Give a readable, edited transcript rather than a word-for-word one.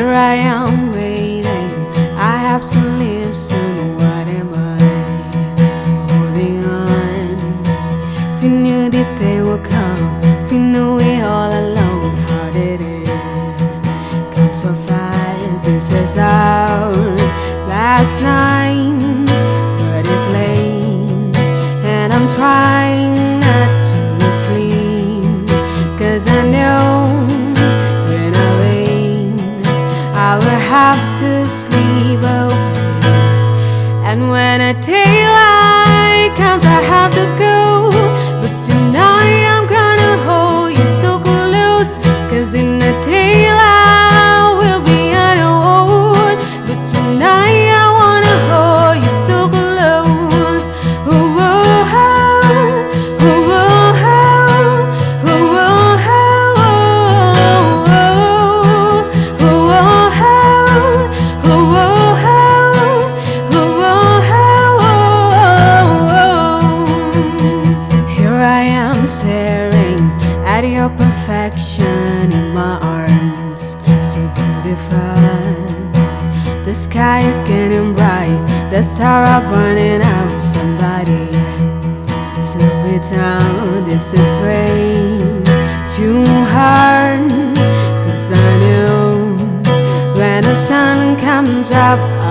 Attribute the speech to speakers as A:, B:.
A: Here I am waiting, I have to leave soon. What am I holding on? We knew this day would come, we knew it all along. How did it come so fast? This is our last night, but it's late, and I'm trying not to sleep, 'cause I know when I wake I will have to sleep away. And when a daylight comes I have to go, but tonight I'm gonna hold you so close, 'cause in the daylight we'll be alone, but tonight I wanna hold you so close. Ooh, oh, oh, ooh, oh, oh, ooh, oh, oh, ooh, oh, oh, ooh, oh. Here I am staring at your perfection in my arms, so beautiful. The sky is getting bright, the stars are burning out. Somebody slow it down, this is way too hard, 'cause I know when the sun comes up